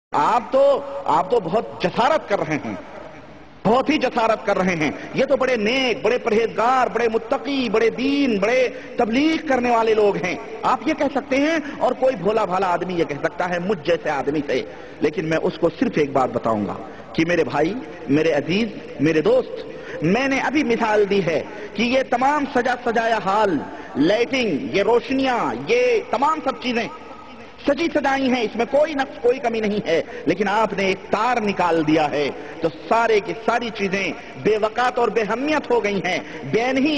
آپ تو بہت جسارت کر رہے ہیں، بہت ہی جسارت کر رہے ہیں۔ یہ تو بڑے نیک، بڑے پرہیزگار، بڑے متقی، بڑے دین، بڑے تبلیغ کرنے والے لوگ ہیں، آپ یہ کہہ سکتے ہیں اور کوئی بھولا بھالا آدمی یہ کہہ سکتا ہے مجھ جیسے آدمی سے۔ لیکن میں اس کو صرف ایک بات بتاؤں گا کہ میرے بھائی، میرے عزیز، میرے دوست، میں نے ابھی مثال دی ہے کہ یہ تمام سجا سجایا حال، لائٹنگ، یہ روشنیاں، یہ تمام سب چیزیں سجی سجائی ہیں، اس میں کوئی نقص، کوئی کمی نہیں ہے، لیکن آپ نے ایک تار نکال دیا ہے تو سارے کی ساری چیزیں بے وقات اور بے اہمیت ہو گئی ہیں۔ بیان ہی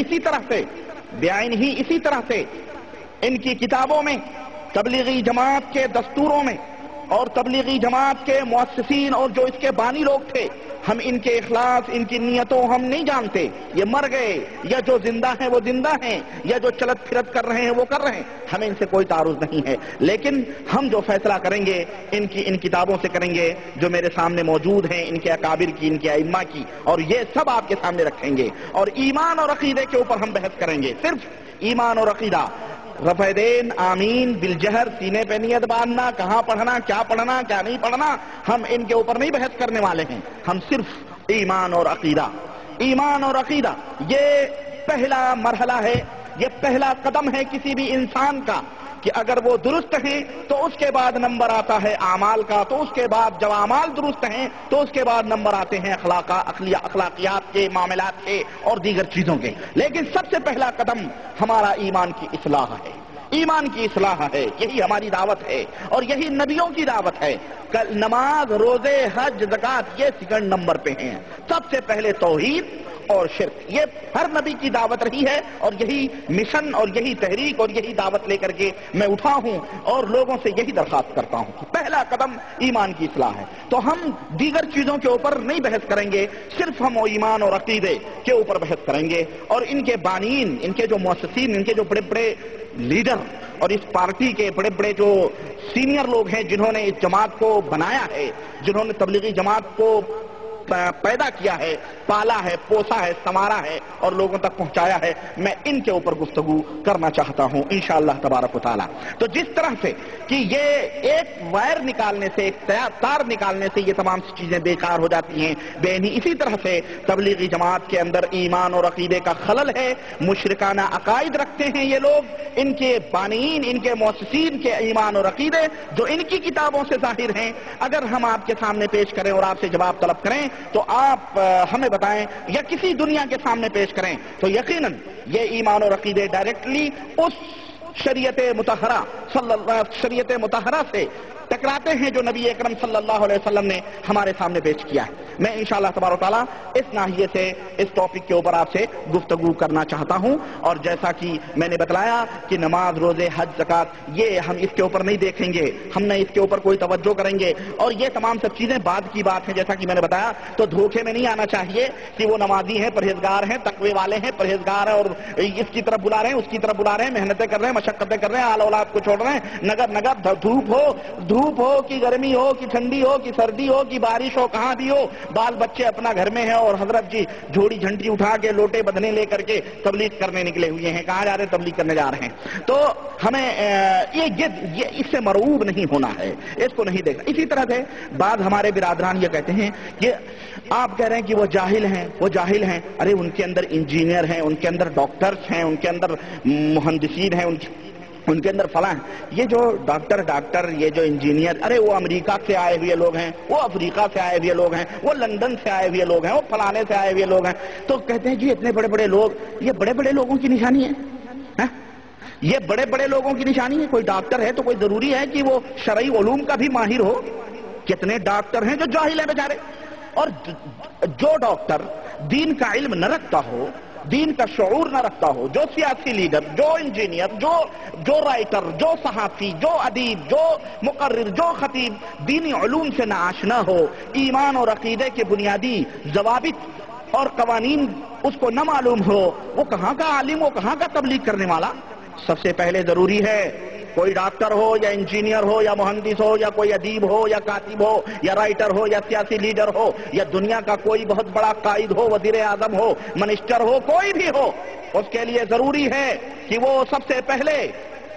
اسی طرح سے ان کی کتابوں میں، تبلیغی جماعت کے دستوروں میں اور تبلیغی جماعت کے مؤسسین اور جو اس کے بانی لوگ تھے، ہم ان کے اخلاص، ان کی نیتوں ہم نہیں جانتے، یہ مر گئے یا جو زندہ ہیں وہ زندہ ہیں یا جو چلت پھرت کر رہے ہیں وہ کر رہے ہیں، ہمیں ان سے کوئی تعارض نہیں ہے، لیکن ہم جو فیصلہ کریں گے ان کتابوں سے کریں گے جو میرے سامنے موجود ہیں، ان کے اکابر کی، ان کے ائمہ کی، اور یہ سب آپ کے سامنے رکھیں گے اور ایمان اور عقیدے کے اوپر ہم بحث کریں گے، صرف ایمان اور عقیدہ۔ رفع دین، آمین، بالجہر، سینے پہ نیت باندھنا، کہاں پڑھنا، کیا نہیں پڑھنا، ہم ان کے اوپر نہیں بحث کرنے والے ہیں، ہم صرف ایمان اور عقیدہ۔ ایمان اور عقیدہ یہ پہلا مرحلہ ہے، یہ پہلا قدم ہے کسی بھی انسان کا کہ اگر وہ درست ہیں تو اس کے بعد نمبر آتا ہے اعمال کا، تو اس کے بعد جب اعمال درست ہیں تو اس کے بعد نمبر آتے ہیں اخلاقیات کے، معاملات کے اور دیگر چیزوں کے، لیکن سب سے پہلا قدم ہمارا ایمان کی اصلاح ہے، ایمان کی اصلاح ہے، یہی ہماری دعوت ہے اور یہی نبیوں کی دعوت ہے۔ نماز، روزے، حج، زکوٰۃ یہ سیکنڈ نمبر پہ ہیں، سب سے پہلے توحید اور شرک، یہ ہر نبی کی دعوت رہی ہے اور یہی مشن اور یہی تحریک اور یہی دعوت لے کر کے میں اٹھا ہوں اور لوگوں سے یہی درخواست کرتا ہوں کہ پہلا قدم ایمان کی اصلاح ہے۔ تو ہم دیگر چیزوں کے اوپر نہیں بحث کریں گے، صرف ہم ایمان اور عقیدے کے اوپر بحث کریں گے، اور ان کے بانیین، ان کے جو مؤسسین، ان کے جو بڑے بڑے لیڈر اور اس پارٹی کے بڑے بڑے جو سینئر لوگ ہیں جنہوں نے اس جماعت کو بنایا ہے، جنہوں نے تبلیغی جماعت کو پیدا کیا ہے، پالا ہے، پوسا ہے، سنوارا ہے اور لوگوں تک پہنچایا ہے، میں ان کے اوپر گفتگو کرنا چاہتا ہوں انشاءاللہ تبارک و تعالی۔ تو جس طرح سے کہ یہ ایک وائر نکالنے سے، ایک تار نکالنے سے یہ تمام چیزیں بیکار ہو جاتی ہیں، اسی طرح سے تبلیغی جماعت کے اندر ایمان اور عقیدے کا خلل ہے، مشرکانہ عقائد رکھتے ہیں یہ لوگ، ان کے بانیین، ان کے مؤسسین کے ایمان اور عقیدے جو ان کی کتابوں سے ظاہر ہیں، اگر ہم آپ کے سامنے پیش کریں اور آپ سے جواب طلب کریں تو آپ ہمیں بتائیں یا کسی دنیا کے سامنے پیش کریں تو یقیناً یہ ایمان اور عقیدے ڈائریکٹلی اس شریعت مطہرہ سے ٹکراتے ہیں جو نبی اکرم صلی اللہ علیہ وسلم نے ہمارے سامنے پیش کیا ہے۔ میں انشاءاللہ تبارک و تعالیٰ اس ناحیے سے اس ٹاپک کے اوپر آپ سے گفتگو کرنا چاہتا ہوں، اور جیسا کہ میں نے بتلایا کہ نماز، روزے، حج، زکوٰۃ یہ ہم اس کے اوپر نہیں دیکھیں گے، ہم نے اس کے اوپر کوئی توجہ کریں گے، اور یہ تمام سب چیزیں بعد کی بات ہیں جیسا کہ میں نے بتایا۔ تو دھوکے میں نہیں آنا چاہیے کہ وہ نمازی ہیں، پرہیزگار ہیں، تقوی والے ہیں، پرہیزگار ہیں اور اس کی طرف بلا رہے ہیں، اس کی طرف بلا رہے ہیں، محنتیں کر رہے ہیں، مشقتیں کر رہے ہیں، آل اولاد کو چھوڑ رہے ہیں، نگر دھوپ ہو کہ گرمی ہو کہ ٹھنڈی ہو کہ سردی ہو کہ بارش ہو، کہاں بھی ہو، بال بچے اپنا گھر میں ہیں اور حضرت جی جھوڑی جھنڈی اٹھا کے لوٹے بدنے لے کر کے تبلیغ کرنے نکلے ہوئے ہیں، کہاں جا رہے ہیں؟ تبلیغ کرنے جا رہے ہیں۔ تو ہمیں یہ اس سے مرعوب نہیں ہونا ہے، اس کو نہیں دیکھنا۔ اسی طرح سے بعض ہمارے برادران یہ کہتے ہیں کہ آپ کہہ رہے ہیں کہ وہ جاہل ہیں، ارے ان کے اندر انجینئر ہیں، ان کے اندر ڈاکٹرز ہیں، ان کے اندر مہندسین ہیں، ان کے اندر فلاں ہیں۔ یہ جو ڈاکٹر یہ جو انجینئر، ارے وہ امریکہ سے آئے ہوئے لوگ ہیں، وہ افریقہ سے آئے ہوئے لوگ ہیں، وہ لندن سے آئے ہوئے لوگ ہیں، وہ فلانے سے آئے ہوئے لوگ ہیں۔ تو کہتے ہیں جی اتنے بڑے بڑے لوگ، یہ بڑے بڑے لوگوں کی نشانی ہے، یہ بڑے بڑے لوگوں کی نشانی ہے۔ کوئی ڈاکٹر ہے تو کوئی ضروری ہے کہ وہ شرعی علوم کا بھی ماہر ہو؟ کتنے ڈاکٹر ہیں جو جاہل ہیں بیچارے، اور جو ڈاکٹر دین کا علم نہ رکھتا ہو، دین کا شعور نہ رکھتا ہو، جو سیاسی لیڈر، جو انجینئر، جو رائٹر، جو صحافی، جو ادیب، جو مقرر، جو خطیب دینی علوم سے نہ آشنا ہو، ایمان اور عقیدے کے بنیادی ضوابط اور قوانین اس کو نہ معلوم ہو، وہ کہاں کا عالم، وہ کہاں کا تبلیغ کرنے والا؟ سب سے پہلے ضروری ہے کوئی ڈاکٹر ہو یا انجینئر ہو یا مہندس ہو یا کوئی ادیب ہو یا کاتب ہو یا رائٹر ہو یا سیاسی لیڈر ہو یا دنیا کا کوئی بہت بڑا قائد ہو، وزیر اعظم ہو، منسٹر ہو، کوئی بھی ہو، اس کے لیے ضروری ہے کہ وہ سب سے پہلے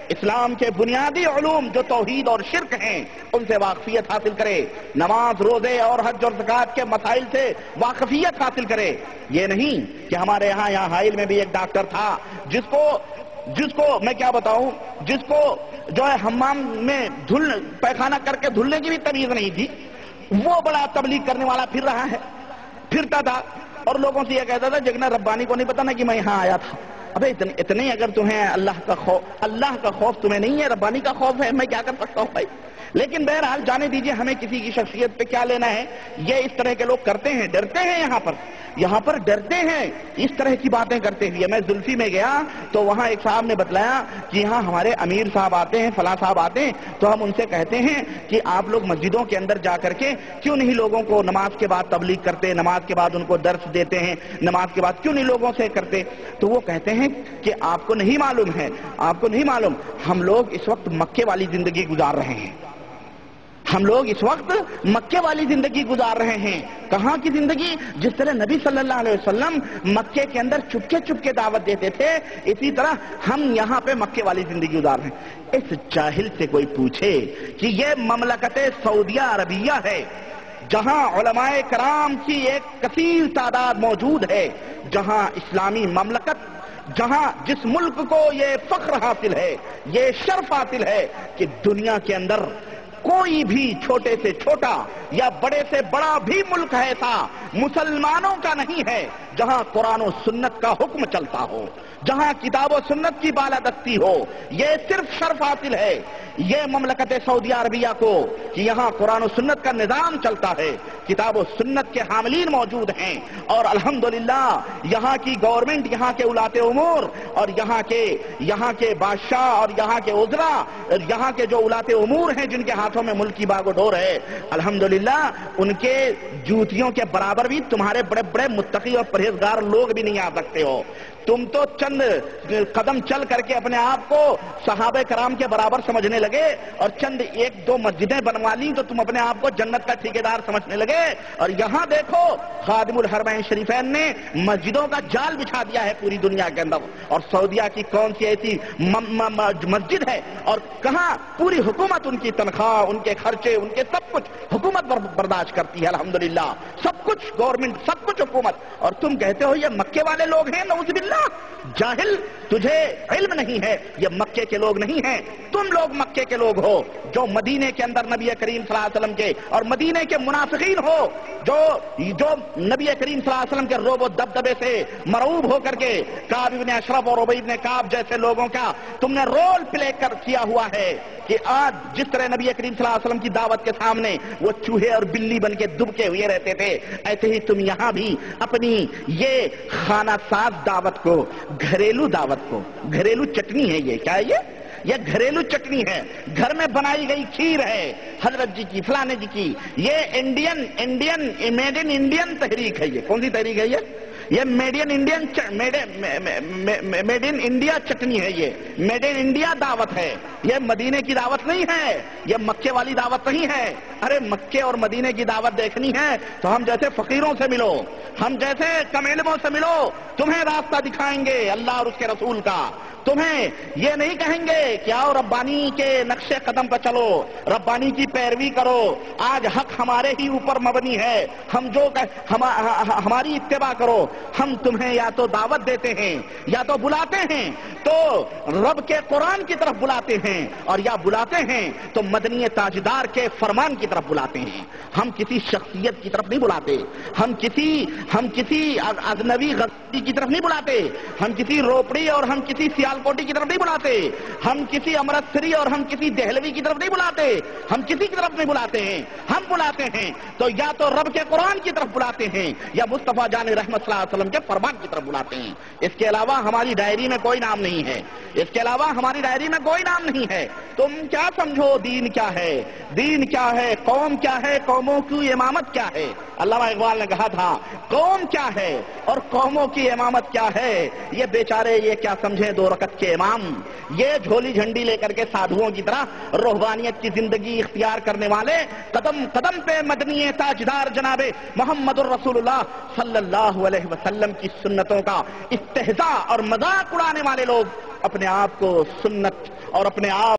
اسلام کے بنیادی علوم جو توحید اور شرک ہیں ان سے واقفیت حاصل کرے، نماز، روزے اور حج اور زکوٰۃ کے مسائل سے واقفیت حاصل کرے۔ یہ نہیں کہ ہمارے یہاں حائل میں بھی ایک ڈاکٹر تھا جس کو میں کیا بتاؤں، جس کو جو ہے حمام میں پیخانہ کر کے دھلنے کی بھی تمیز نہیں تھی، وہ بڑا تبلیغ کرنے والا پھرتا تھا اور لوگوں سے یہ کہتا تھا جگنا ربانی کو نہیں پتا نا کہ میں یہاں آیا تھا۔ ابے اتنے اگر تمہیں اللہ کا خوف تمہیں نہیں ہے، ربانی کا خوف ہے، میں کیا کر سکتا ہوں بھائی؟ لیکن بہرحال جانے دیجئے، ہمیں کسی کی شخصیت پہ کیا لینا ہے۔ یہ اس طرح کے لوگ کرتے ہیں، ڈرتے ہیں، یہاں پر ڈرتے ہیں اس طرح کی باتیں کرتے ہوئے۔ میں زلفی میں گیا تو وہاں ایک صاحب نے بتلایا کہ یہاں ہمارے امیر صاحب آتے ہیں، فلاں صاحب آتے ہیں، تو ہم ان سے کہتے ہیں کہ آپ لوگ مسجدوں کے اندر جا کر کے کیوں نہیں لوگوں کو نماز کے بعد تبلیغ کرتے، نماز کے بعد ان کو درس دیتے ہیں، نماز کے بعد کیوں نہیں لوگوں سے کرتے؟ تو وہ کہتے ہیں کہ آپ کو نہیں معلوم ہم لوگ اس وقت مکے والی زندگی گزار رہے ہیں۔ کہاں کی زندگی؟ جس طرح نبی صلی اللہ علیہ وسلم مکے کے اندر چپکے دعوت دیتے تھے، اسی طرح ہم یہاں پہ مکے والی زندگی گزار رہے ہیں۔ اس جاہل سے کوئی پوچھے کہ یہ مملکت سعودیہ عربیہ ہے، جہاں علماء کرام کی ایک کثیر تعداد موجود ہے، جہاں اسلامی مملکت، جہاں جس ملک کو یہ فخر حاصل ہے، یہ شرف حاصل ہے کہ دنیا کے اندر کوئی بھی چھوٹے سے چھوٹا یا بڑے سے بڑا بھی ملک ایسا مسلمانوں کا نہیں ہے جہاں قرآن و سنت کا حکم چلتا ہو، جہاں کتاب و سنت کی بالادستی ہو۔ یہ صرف شرف حاصل ہے یہ مملکت سعودیہ عربیہ کو کہ یہاں قرآن و سنت کا نظام چلتا ہے، کتاب و سنت کے حاملین موجود ہیں، اور الحمدللہ یہاں کی گورنمنٹ، یہاں کے ولاۃ امور اور یہاں کے بادشاہ اور یہاں کے وزراء، یہاں کے جو ولاۃ امور ہیں جن کے ہاتھوں میں ملک کی باغ و ڈور ہے، الحمدللہ ان کے جوتیوں کے برابر بھی تمہارے بڑے بڑے متقی اور پرہیزگار لوگ بھی نہیں آ سکتے ہو۔ تم تو چند قدم چل کر کے اپنے آپ کو صحابہ کرام کے برابر سمجھنے لگے اور چند ایک دو مسجدیں بنوا لی تو تم اپنے آپ کو جنت کا ٹھیکیدار سمجھنے لگے۔ اور یہاں دیکھو خادم الحرمین شریفین نے مسجدوں کا جال بچھا دیا ہے پوری دنیا کے اندر، اور سعودیہ کی کون سی ایسی مسجد ہے اور کہاں پوری حکومت ان کی تنخواہ، ان کے خرچے، ان کے سب کچھ حکومت برداشت کرتی ہے، الحمدللہ سب کچھ گورنمنٹ، سب کچھ حکومت، اور تم کہتے ہو یہ مکے والے لوگ ہیں۔ نعوذ باللہ، جاہل، تجھے علم نہیں ہے، یہ مکے کے لوگ نہیں ہیں، تم لوگ مکے کے لوگ ہو جو مدینے کے اندر نبی کریم صلی اللہ علیہ وسلم کے اور مدینے کے منافقین ہو جو نبی کریم صلی اللہ علیہ وسلم کے روب و دبدبے سے مرعوب ہو کر کے کعب بن اشرف اور ابی بن کعب جیسے لوگوں کا تم نے رول پلے کیا ہوا ہے کہ آج جس طرح نبی کریم صلی اللہ علیہ وسلم کی دعوت کے سامنے وہ چوہے اور بلی بن کے دبکے ہوئے رہتے تھے، ایسے ہی تم یہاں بھی اپنی یہ خانہ ساز دعوت کو، گھریلو دعوت کو، گھریلو چٹنی ہے یہ، کیا ہے یہ گھریلو چٹنی ہے، گھر میں بنائی گئی کھیر ہے حضرت جی کی، فلانے جی کی، یہ میڈ ان انڈین تحریک ہے۔ یہ کون سی تحریک ہے؟ یہ میڈ ان انڈیا چٹنی ہے، یہ میڈ ان انڈیا دعوت ہے، یہ مدینے کی دعوت نہیں ہے، یہ مکے والی دعوت نہیں ہے۔ ارے مکے اور مدینے کی دعوت دیکھنی ہے تو ہم جیسے فقیروں سے ملو، ہم جیسے کم علموں سے ملو، تمہیں راستہ دکھائیں گے اللہ اور اس کے رسول کا۔ تمہیں یہ نہیں کہیں گے کہ آؤ ربانی کے نقش قدم پر چلو، ربانی کی پیروی کرو، آج حق ہمارے ہی اوپر مبنی ہے، ہماری اتباع کرو۔ ہم تمہیں یا تو دعوت دیتے ہیں یا تو بلاتے ہیں تو رب کے قرآن کی طرف بلاتے ہیں، اور یا بلاتے ہیں تو مدنی تاجدار کے فرمان کی طرف بلاتے ہیں۔ ہم کسی شخصیت کی طرف نہیں بلاتے، ہم کسی اجنبی غزی کی طرف نہیں بلاتے، ہم کسی روپڑی اور ہم کسی سیالکوٹی کی طرف نہیں بلاتے، ہم کسی امرتسری اور ہم کسی دہلوی کی طرف نہیں بلاتے، ہم کسی کی طرف نہیں بلاتے ہیں۔ ہم بلاتے ہیں تو یا تو رب کے قرآن کی طرف بلاتے ہیں یا مصطفیٰ جان رحمت صلی اللہ علیہ وسلم کے فرمان کی طرف بلاتے ہیں۔ اس کے علاوہ ہماری ڈائری میں کوئی نام نہیں ہے، اس کے علاوہ ہماری ڈائری میں کوئی نام نہیں ہے۔ تم کیا سمجھو دین کیا ہے؟ دین کیا ہے؟ قوم کیا ہے؟ قوموں کی امامت کیا ہے؟ علامہ اقبال نے کہا تھا قوم کیا ہے اور قوموں کی امامت کیا ہے؟ یہ بیچارے یہ کیا سمجھیں دو رکعت کے امام، یہ جھولی جھنڈی لے کر کے سادھوؤں کی طرح روحانیت کی زندگی اختیار کرنے والے، قدم قدم پہ مدنی تاجدار جناب محمد الرسول اللہ صلی اللہ علیہ وسلم کی سنتوں کا استہزاء اور مذاق اڑانے والے لوگ اپنے آپ کو سنت اور اپنے آپ